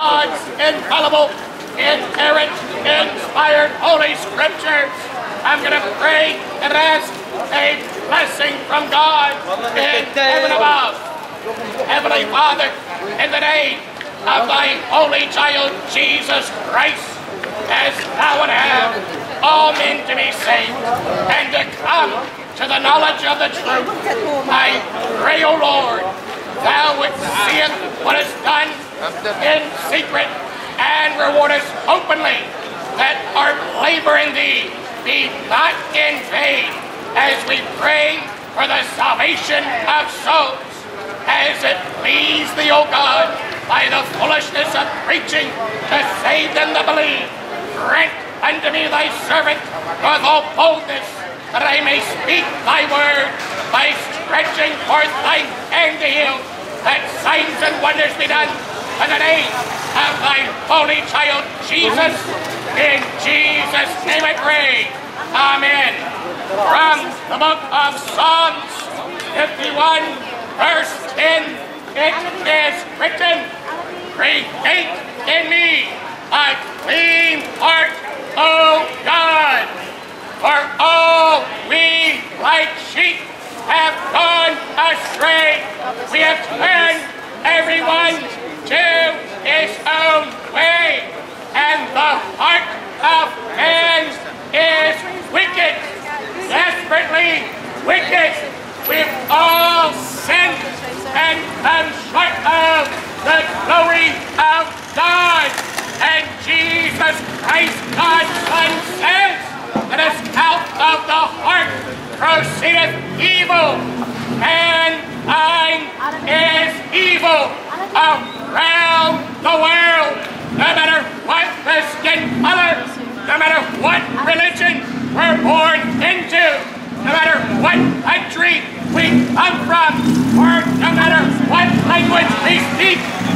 God's infallible, inerrant, inspired Holy Scriptures. I'm going to pray and ask a blessing from God in heaven above. Heavenly Father, in the name of thy holy child Jesus Christ, as thou would have all men to be saved and to come to the knowledge of the truth, I pray, O Lord, thou wouldst see what is done in secret and reward us openly, that our labor in thee be not in vain, as we pray for the salvation of souls, as it please thee, O God, by the foolishness of preaching to save them that believe. Grant unto me thy servant with all boldness, that I may speak thy word by stretching forth thy hand to heal, that signs and wonders be done in the name of thy holy child Jesus. In Jesus' name I pray. Amen. From the book of Psalms 51, verse 10, it is written, create in me a clean heart, O God, for all we like sheep have gone astray. We have turned everyone to his own way, and the heart of man is wicked, desperately wicked. We've all sinned and come short of the glory of God. And Jesus Christ, God's Son, says that as out of the heart proceedeth evil, mankind is evil around the world. No matter what the skin color, no matter what religion we're born into, no matter what country we come from, or no matter what language we speak,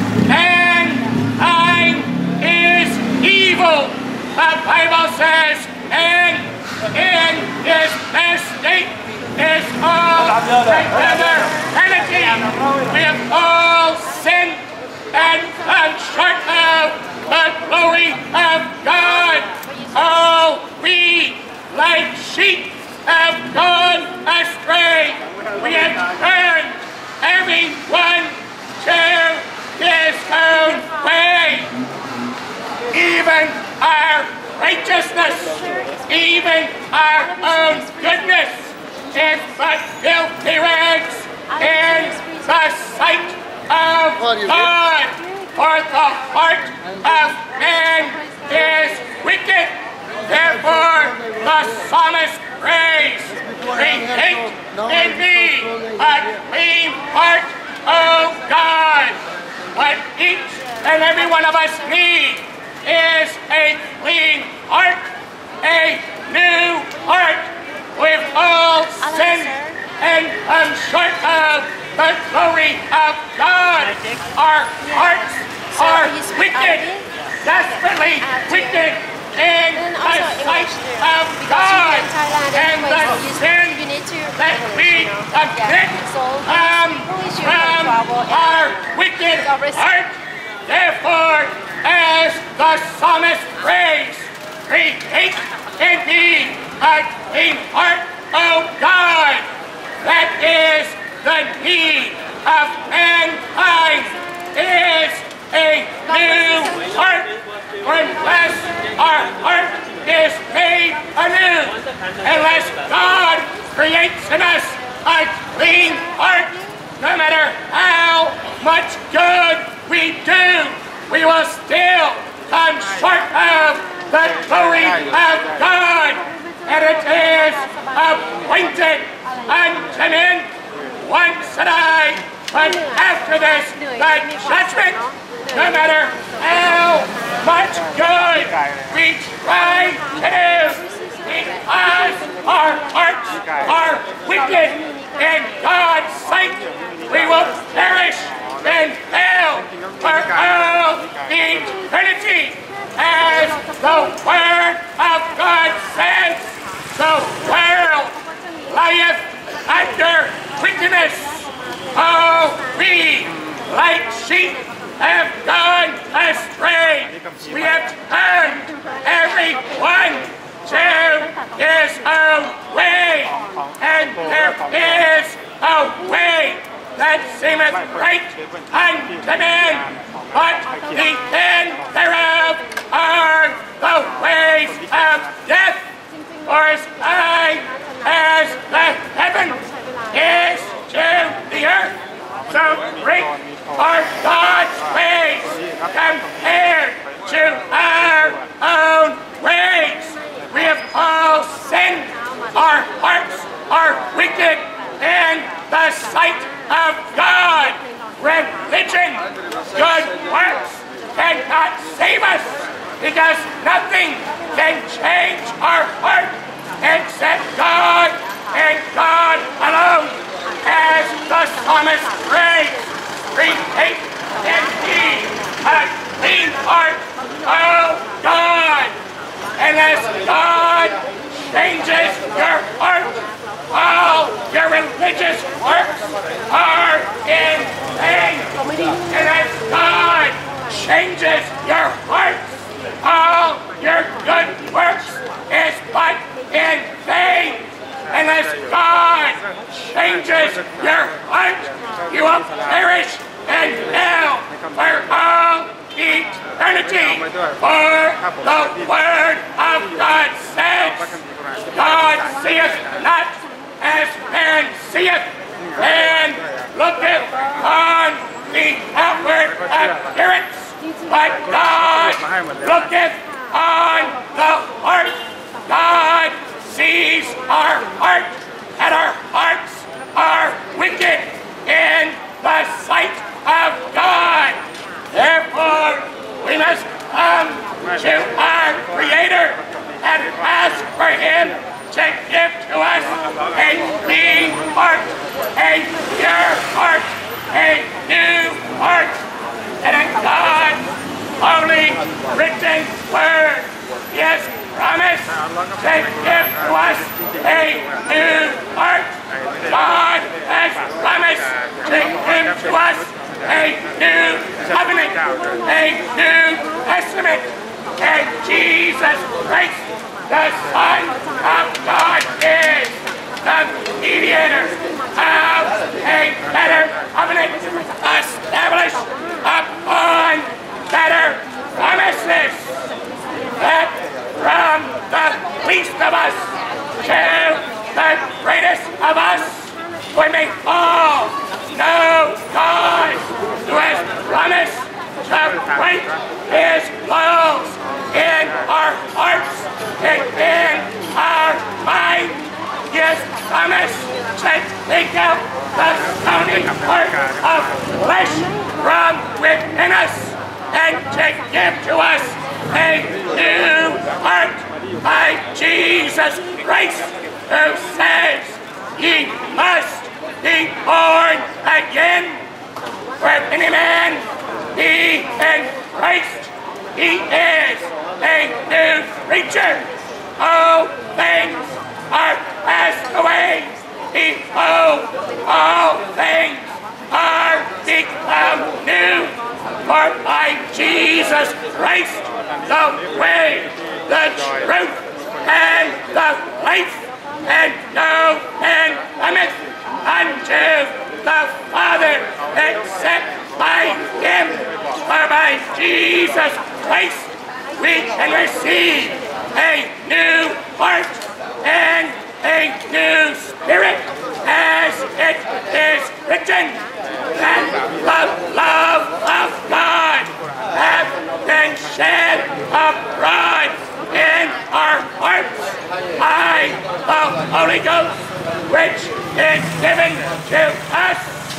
mankind is evil. The Bible says, and in his best state is all together vanity. We have all sinned and come short of the glory of God. Oh, we like sheep have gone astray. We have turned everyone to his own way. Even our righteousness, even our own goodness is but filthy rags in the sight of God. For the heart of man is wicked. Therefore the psalmist prays, create in me a clean heart, O God. What each and every one of us need is a clean heart, a new heart. We've all sinned and come short of the glory of God. Our hearts are wicked, desperately wicked in the sight of God, and the sin that we commit from our wicked heart. Therefore, as the psalmist prays, create in me a clean heart, O God. That is the need of mankind, is a new heart. For unless our heart is made anew, unless God creates in us a clean heart, no matter how much good we do, we will still come short of the glory of God. And it is appointed unto men once to die, but after this the judgment. No matter how much good we try to do, because our hearts are wicked in God's sight, we will perish in hell for all eternity. As the word of God says, the world lieth under wickedness. Oh, we like sheep have gone astray. unto men, but the end thereof are the ways of death. For as high as the heaven is to the earth, so great are God's ways compared to our own ways. We have all sinned. Our hearts are wicked in the sight of God. Religion, good works, cannot save us, because nothing can change our heart except God and God alone. As the psalmist prays, create in me a clean heart, O God. And as God changes your heart, all your religious works are in vain. And as God changes your hearts, all your good works is but in vain. And as God changes your heart, you will perish in hell for all eternity. For the word of God says, God seeth not as man seeth, and looketh on the outward appearance, but God looketh on the heart. God sees our heart, and our hearts are wicked in the sight of God. Therefore, we must come to our Creator and ask for Him to give to us a clean heart, a pure heart, a new heart, and in God's holy written word, He has promised to give to us a new heart. God has promised to give to us a new covenant, a new testament, and Jesus Christ, the Son of God, is the mediator of a better covenant established upon better promises, that from the least of us to the greatest of us, we may all know God, who has promised to break His laws in our hearts and in our mind. He has promised to take out the stony heart of flesh from within us and to give to us a new heart by Jesus Christ, who says, ye must be born again. For if any man be in Christ, he is a new creature. All things are passed away. Behold, all things are become new. For by Jesus Christ, the way, the truth, and the life, and no man cometh unto the Father except by Him. For by Jesus Christ we can receive a new heart and a new spirit, as it is written, that the love of God hath been shed abroad in our hearts by the Holy Ghost, which is given to us.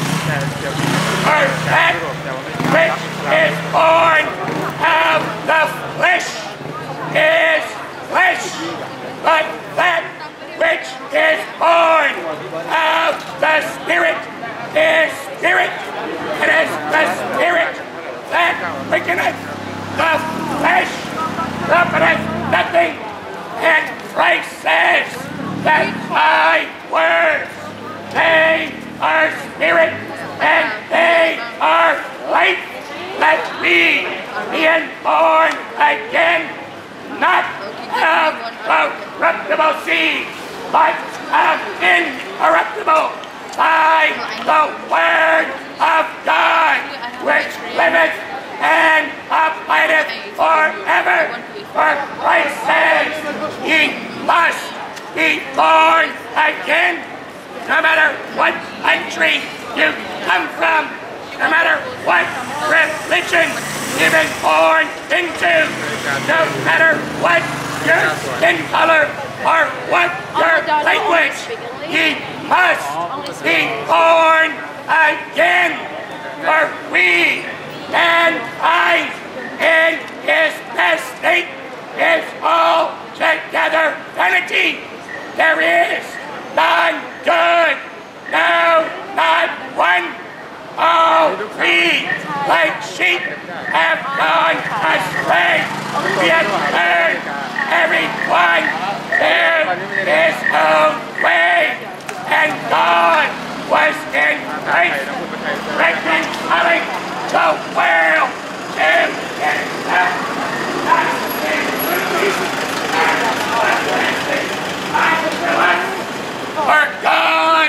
For that which is born of the flesh is flesh, but that which is born of the Spirit is spirit. It is the Spirit that quickeneth, the flesh profiteth nothing. And Christ says that my words, they are spirit and they are life. Let me be born again, not of corruptible seed, but of incorruptible, by the word of God, which liveth and abideth forever. For Christ says, ye must be born again. No matter what country you come from, no matter what religion you've been born into, no matter what your skin color or what your language, ye must be born again. For we and I in his best state is altogether vanity. There is none good, no, not one. All we, like sheep, have gone astray. We have turned every one to his own way. And God was in Christ, reconciling the world to himself. That's his mercy and blessing unto us. For God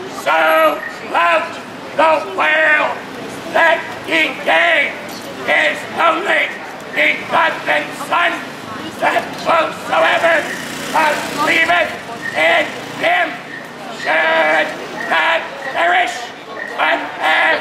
so loved the world that he gave his only begotten Son, that whosoever believeth in him should not perish, but have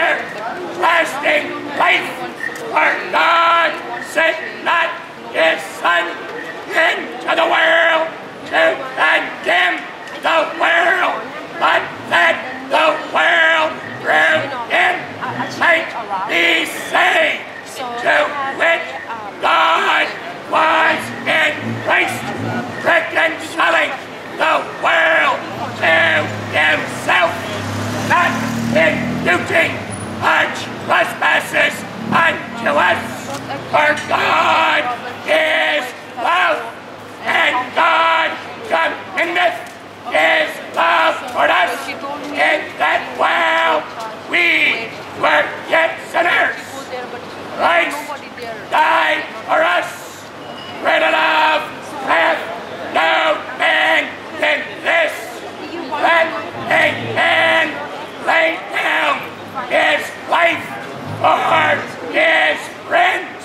everlasting life. For God sent not his Son into the world to condemn the world, but that the world through him might be saved, to which God was in Christ, reconciling the world to himself, not imputing our trespasses unto us. For God is love, and God commendeth his love toward us, in that while we were yet sinners, Christ died for us. Greater love hath no man than this, that a man lay down his life for his friends.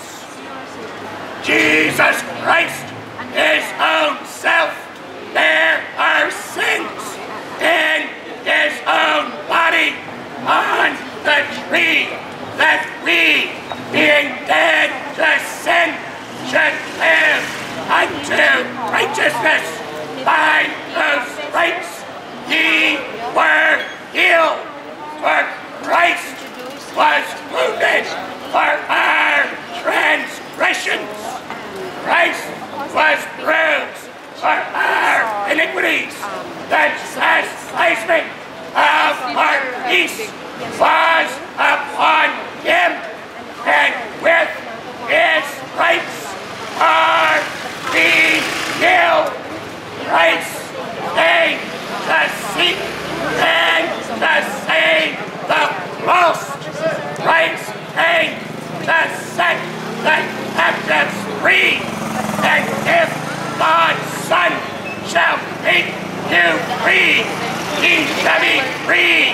Jesus Christ, his own self, bare our sins in his own body on the tree, that we, being dead to sin, should live unto righteousness. By those stripes ye were healed. For Christ was wounded for our transgressions. Christ was bruised for our iniquities. The chastisement of our peace was upon him, and with his stripes are we healed. Christ came to seek and to save the lost. Christ came to set the captives free, and if God's Son shall make you free, ye shall be free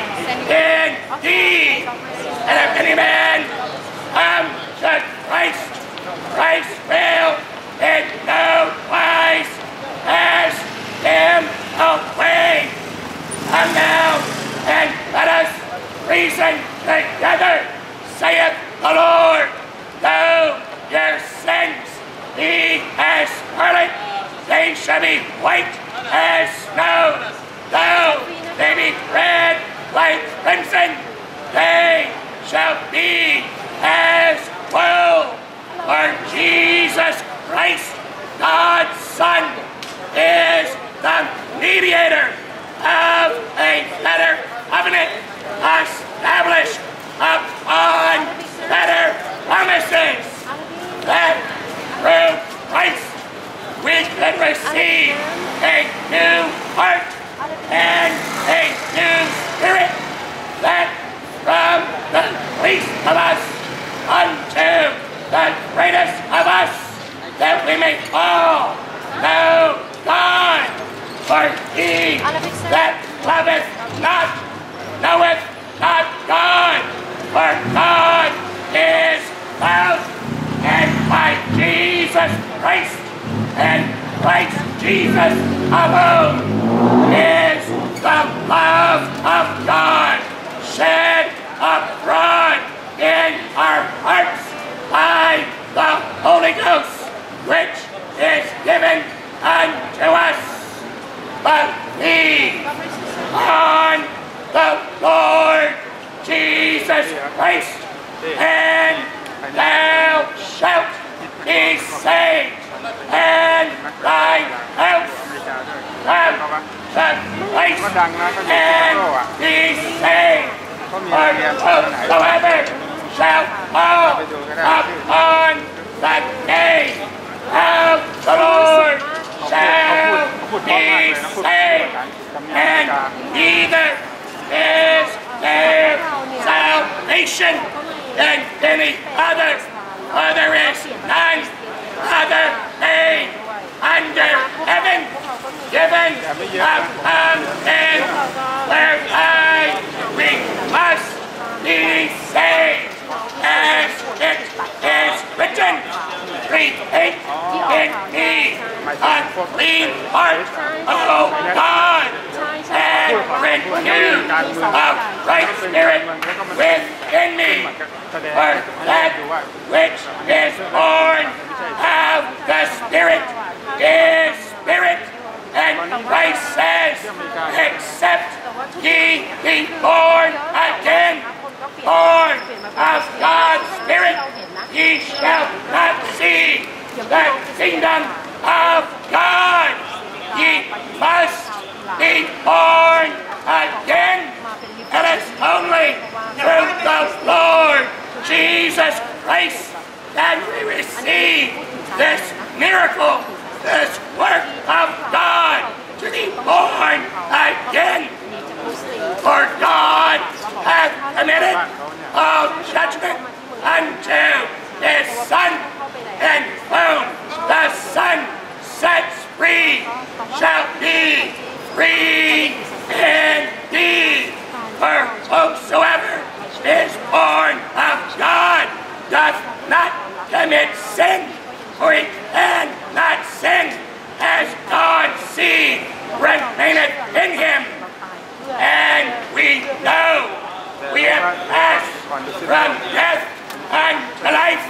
indeed. And if any man come to Christ, Christ will in no wise cast him away. Come now, and let us reason together, saith the Lord. Though your sins be as scarlet, they shall be white as snow. Though they be red like crimson, they shall be as wool. For Jesus Christ, God's Son, is the mediator of a better covenant, established upon better promises, that through Christ we can receive a new heart and a new spirit, that from the least of us unto the greatest of us, that we may all know God. For he that loveth not knoweth not God, for God is love, and by Jesus Christ and Christ Jesus alone is the love of God shed abroad in our hearts by the Holy Ghost, which is given unto us. Believe on the Lord Jesus Christ, and thou shalt be saved, and thine house. Come to Christ and be saved, for whosoever shall call upon the name of the Lord shall be saved, and neither is there salvation in any other, for there is none other name under heaven given among men whereby we must be saved, as it is written, create in me a clean heart, O God, and renew a right spirit within me, for that which is born of the Spirit is spirit. And Christ says, except ye be born again, born of God's Spirit, ye shall not see the kingdom of God. Ye must be born again. It is only through the Lord Jesus Christ that we receive this miracle, this work of God, to be born again. For God hath committed all judgment unto his Son, and whom the Son sets free shall be free indeed. For whosoever is born of God doth not commit sin, for he cannot sin, as God's seed remaineth in him. And we know we have passed from death unto life,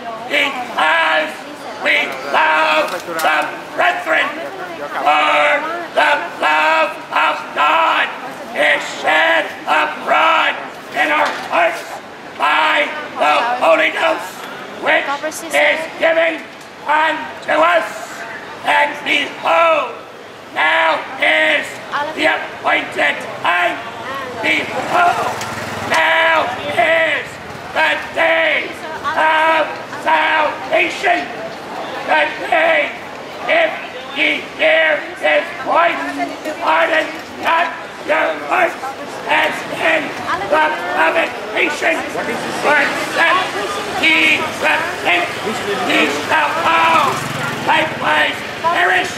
because we love the brethren. For the love of God is shed abroad in our hearts by the Holy Ghost, which is given unto us. And behold, now is the appointed time. Behold, now is the day of salvation. The day, if ye hear his voice, harden not your hearts, as in the provocation, for except ye repent, ye shall all likewise perish.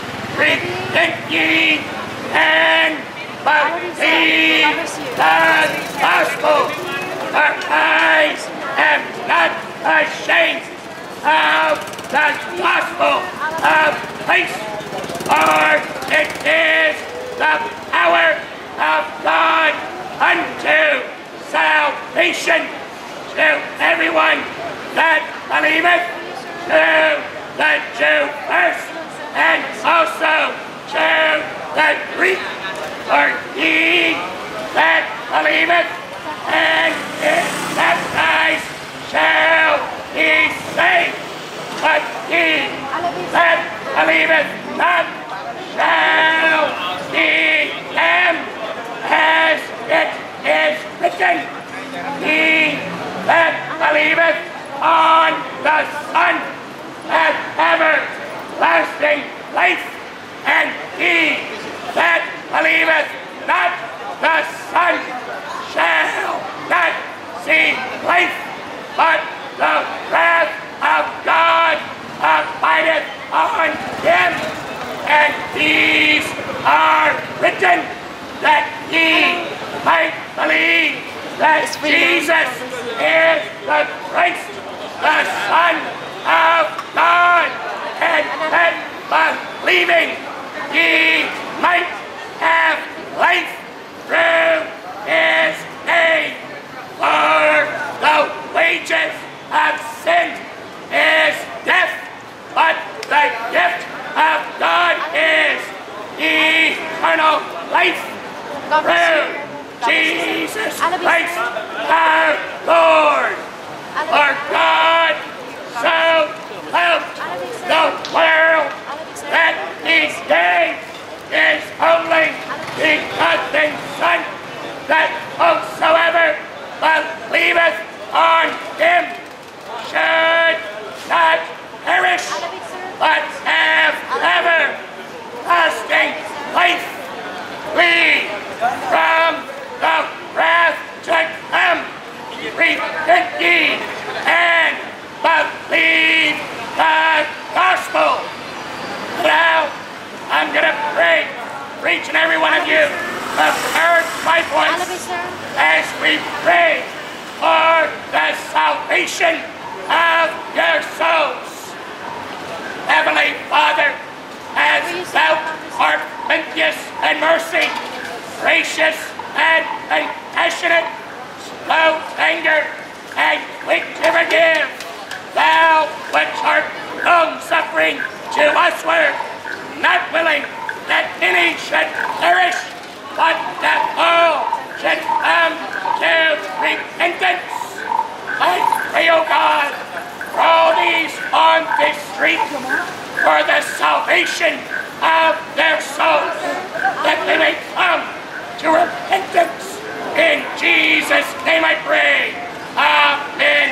Repent ye and believe the gospel, for I am not ashamed of the gospel of Christ, for it is the power of God unto salvation to everyone that believeth, to the Jew first, and also to the Greek. For he that believeth and is baptized shall be saved, but he that believeth not shall be damned, as it is written, he that believeth on the Son hath everlasting life, and he that believeth not the Son shall not see life, but the wrath of God abideth on him. And these are written, that ye might believe that believing ye might have life through his name. For the wages of sin is death, but the gift of God is eternal life through Jesus Christ our Lord. For God so loved the world that he gave his only begotten Son, that whosoever believeth on him should not perish, but have everlasting life. Flee from the wrath to come. Repent ye and believe the gospel. Now, I'm going to pray for each and every one of you who have heard my voice as we pray for the salvation of your souls. Heavenly Father, as thou art plenteous in mercy, gracious and compassionate, slow to anger, and quick to forgive, thou which art long-suffering to usward, not willing that any should perish, but that all should come to repentance. I pray, O God, for all these on this street, for the salvation of their souls, that they may come to repentance. In Jesus' name I pray. Amen.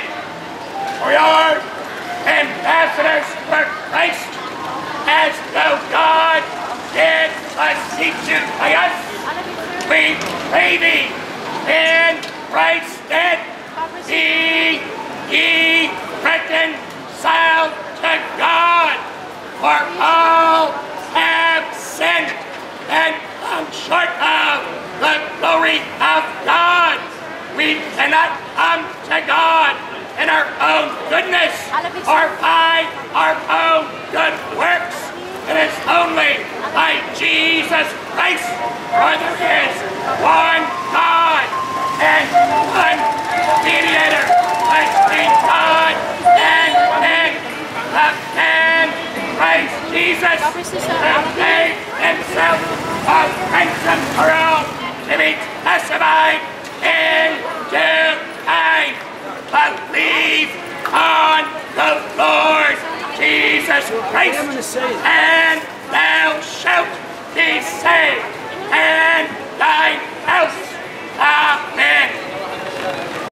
We are ambassadors for Christ, as though God did beseech you by us. We pray thee in Christ's stead, be ye reconciled to God, for all have sinned and come short of the glory of God. We cannot come to God in our own goodness or by our own good works. It is only by Jesus Christ, for there is one God and one mediator between God and men, the man Christ Jesus, who gave himself a ransom for all to be testified in due time. Believe on the Lord Jesus Christ, and thou shalt be saved. And